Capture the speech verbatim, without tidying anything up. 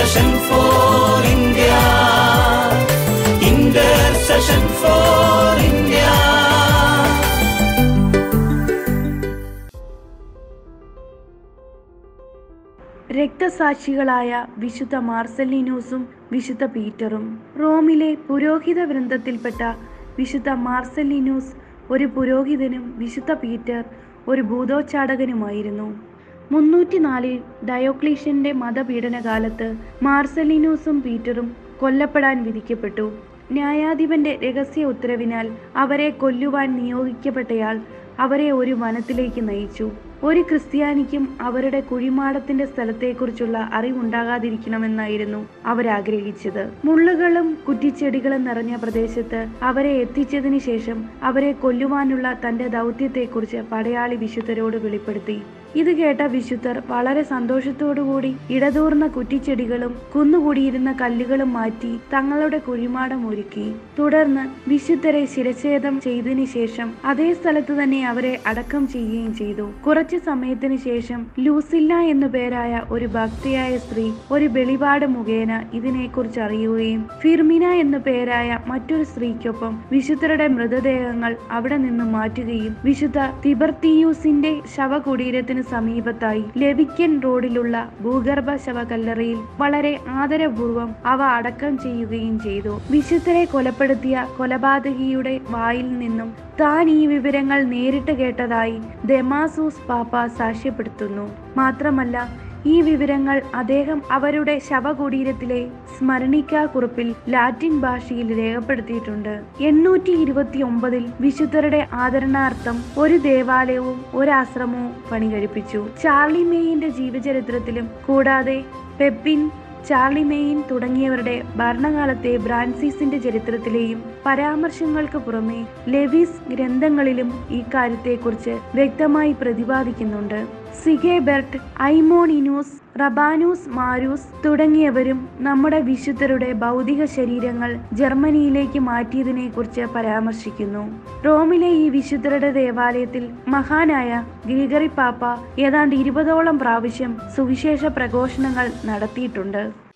Intercession for India. Intercession for India. രക്തസാക്ഷികളായ വിശുദ്ധ മാർസെലിനോസും വിശുദ്ധ പീറ്ററും. റോമിലെ പുരോഹിത വൃന്ദത്തിൽപ്പെട്ട വിശുദ്ധ മാർസെലിനോസ് ഒരു പുരോഹിതനും വിശുദ്ധ പീറ്റർ ഒരു ഭൂതോച്ചാടകനുമായിരുന്നു. മുന്നൂറ്റി നാലിൽ ഡയോക്ലീഷ്യന്റെ മതപീഡനകാലത്ത് മാർസെലിനോസും പീറ്ററും കൊല്ലപ്പെടാൻ വിധിക്കപ്പെട്ടു. ന്യായാധിപന്റെ രഹസ്യ ഉത്തരവിനാൽ അവരെ കൊല്ലുവാൻ നിയോഗിക്കപ്പെട്ടയാൾ അവരെ ഒരു വനത്തിലേക്ക് നയിച്ചു. ഒരു ക്രിസ്ത്യാനിക്കും അവരുടെ കുഴിമാടത്തിന്റെ സ്ഥലത്തെക്കുറിച്ചുള്ള അറിവുണ്ടാകാതിരിക്കണമെന്നായിരുന്നു അവരാഗ്രഹിച്ചത്. മുള്ളുകളും കുറ്റിച്ചെടികളും നിറഞ്ഞ പ്രദേശത്ത് അവരെ എത്തിച്ചതിന് ശേഷം അവരെ കൊല്ലുവാനുള്ള തന്റെ ദൗത്യത്തെക്കുറിച്ച് പടയാളി വിശുദ്ധരോട് വെളിപ്പെടുത്തി. ഇത് കേട്ട വിശുദ്ധർ വളരെ സന്തോഷത്തോടുകൂടി ഇടതൂർന്ന കുറ്റിച്ചെടികളും കുന്നുകൂടിയിരുന്ന കല്ലുകളും മാറ്റി തങ്ങളുടെ കുഴിമാടം ഒരുക്കി. തുടർന്ന് വിശുദ്ധരെ ശിരച്ഛേദം ചെയ്തതിനു ശേഷം അതേ സ്ഥലത്ത് തന്നെ അവരെ അടക്കം ചെയ്യുകയും ചെയ്തു. കുറച്ചു സമയത്തിന് ശേഷം ലൂസില്ല എന്നു പേരായ ഒരു ഭക്തിയായ സ്ത്രീ ഒരു വെളിപാട് മുഖേന ഇതിനെക്കുറിച്ച് അറിയുകയും ഫിർമിന എന്നു പേരായ മറ്റൊരു സ്ത്രീക്കൊപ്പം വിശുദ്ധരുടെ മൃതദേഹങ്ങൾ അവിടെ നിന്നും മാറ്റുകയും വിശുദ്ധ തിബർത്തിയൂസിന്റെ ശവകുടീരത്തിന് സമീപത്തായി ലെവിക്കൻ റോഡിലുള്ള ഭൂഗർഭ ശവകല്ലറയിൽ വളരെ ആദരപൂർവ്വം അവ അടക്കം ചെയ്യുകയും ചെയ്തു. വിശുദ്ധരെ കൊലപ്പെടുത്തിയ കൊലപാതകിയുടെ വായിൽ നിന്നും താൻ ഈ വിവരങ്ങൾ നേരിട്ട് കേട്ടതായി ദമാസൂസ് പാപ്പ സാക്ഷ്യപ്പെടുത്തുന്നു. മാത്രമല്ല ഈ വിവരങ്ങൾ അദ്ദേഹം അവരുടെ ശവകുടീരത്തിലെ സ്മരണിക്കാ കുറിപ്പിൽ ലാറ്റിൻ ഭാഷയിൽ രേഖപ്പെടുത്തിയിട്ടുണ്ട്. എണ്ണൂറ്റി ഇരുപത്തി ഒമ്പതിൽ വിശുദ്ധരുടെ ആദരണാർത്ഥം ഒരു ദേവാലയവും ഒരാശ്രമവും പണികഴിപ്പിച്ചു. ചാർലിമേയിന്റെ ജീവചരിത്രത്തിലും കൂടാതെ പെപ്പിൻ, ചാർലിമേയിൻ തുടങ്ങിയവരുടെ ഭരണകാലത്തെ ബ്രാൻസിസിന്റെ ചരിത്രത്തിലെയും പരാമർശങ്ങൾക്ക് പുറമെ ലെവിസ് ഗ്രന്ഥങ്ങളിലും ഈ കാര്യത്തെക്കുറിച്ച് വ്യക്തമായി പ്രതിപാദിക്കുന്നുണ്ട്. സിഗേബെർട്ട്, ഐമോണിനൂസ്, റബാനൂസ് മാരൂസ് തുടങ്ങിയവരും നമ്മുടെ വിശുദ്ധരുടെ ഭൗതിക ശരീരങ്ങൾ ജർമ്മനിയിലേക്ക് മാറ്റിയതിനെ കുറിച്ച് പരാമർശിക്കുന്നു. റോമിലെ ഈ വിശുദ്ധരുടെ ദേവാലയത്തിൽ മഹാനായ ഗ്രിഗറി പാപ്പ ഏതാണ്ട് ഇരുപതോളം പ്രാവശ്യം സുവിശേഷ പ്രഘോഷണങ്ങൾ നടത്തിയിട്ടുണ്ട്.